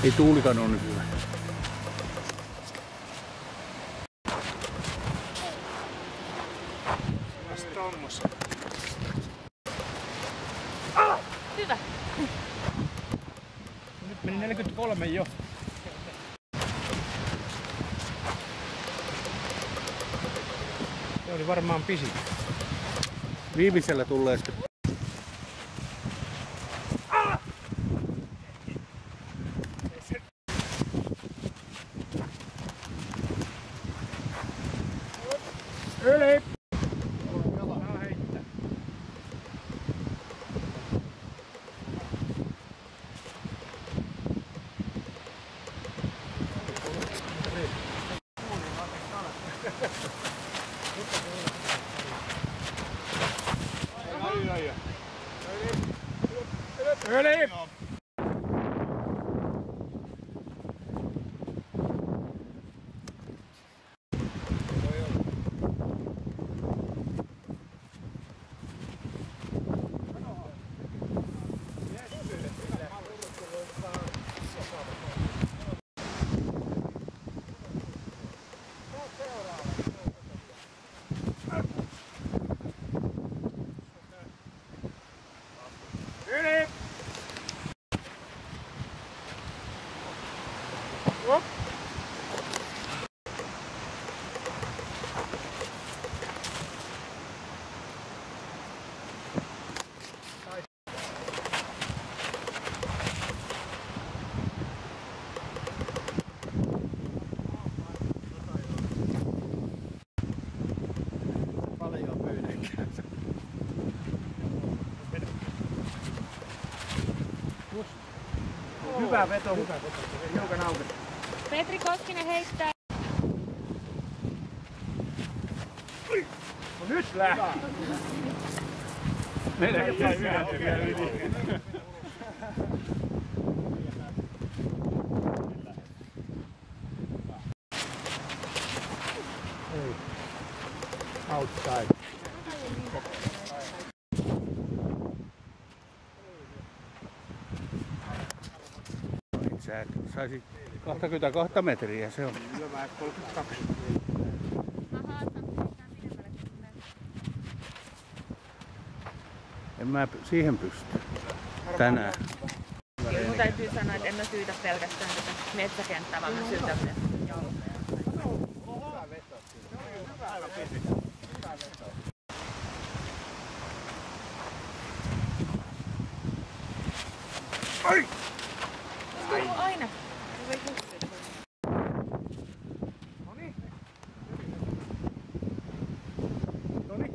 Ei tuulikaan ole nyt hyvä. Tommossa. Hyvä. Nyt meni 43 jo. Se oli varmaan pisin. Viimeisellä tulee sitten. Yli! Yli! Hyvä veto, hiukan auki. Petri Koskinen heittää. No nyt lähti. Meidän jäi vielä yli. Outside. Sä saisi 22 metriä, se on. Hyvä, 32. En mä siihen pysty tänään. Kyllä mun täytyy sanoa, että en mä syytä pelkästään tätä metsäkenttää, vaan mä syytän ne jalkoja. Hyvä veto. Hyvä veto. Ai! Tullut aina. Noniin. Noniin.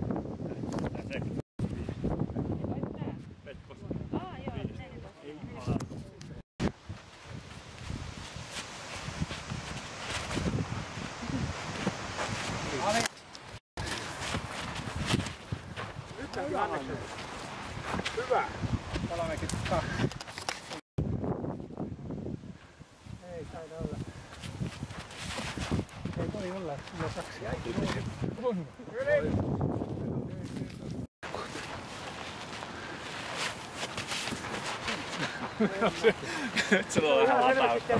Hyvä. 32. Ei taida olla. Ei voi olla. Sulla on 2. On. Yli. Nyt sulla on vähän latautta.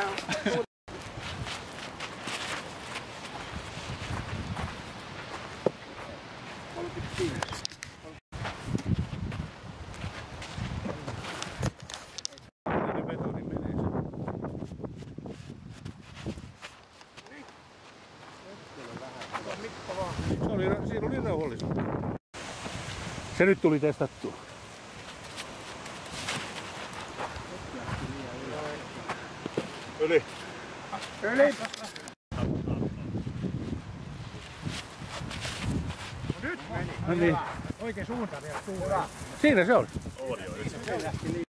Siinä oli rauhallisuutta. Se nyt tuli testattua. Yli. Yli. Nyt meni. No niin. Oikein suuntaan vielä suuntaan. Siinä se oli. Oli jo. Se lähti liikaa.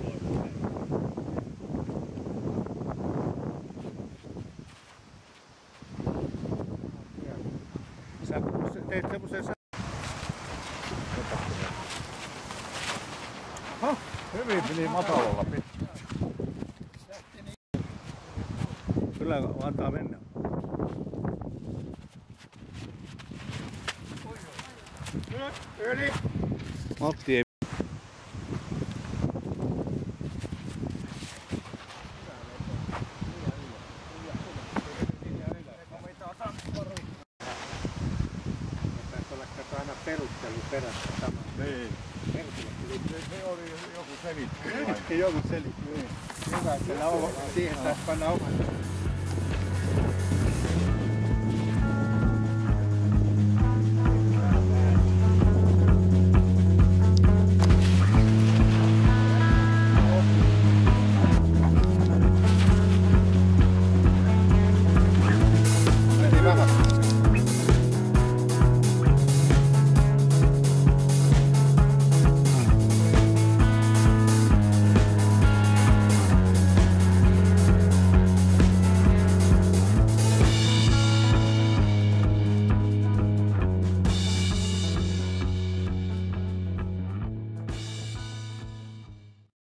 Sä teit semmosen Hyvin meni matalalla pitkin. Kyllä antaa mennä. Yli. Matti ei. Niin. Se oli joku selitti. Joku selitti. Hyvä, että siihen taas panna omat.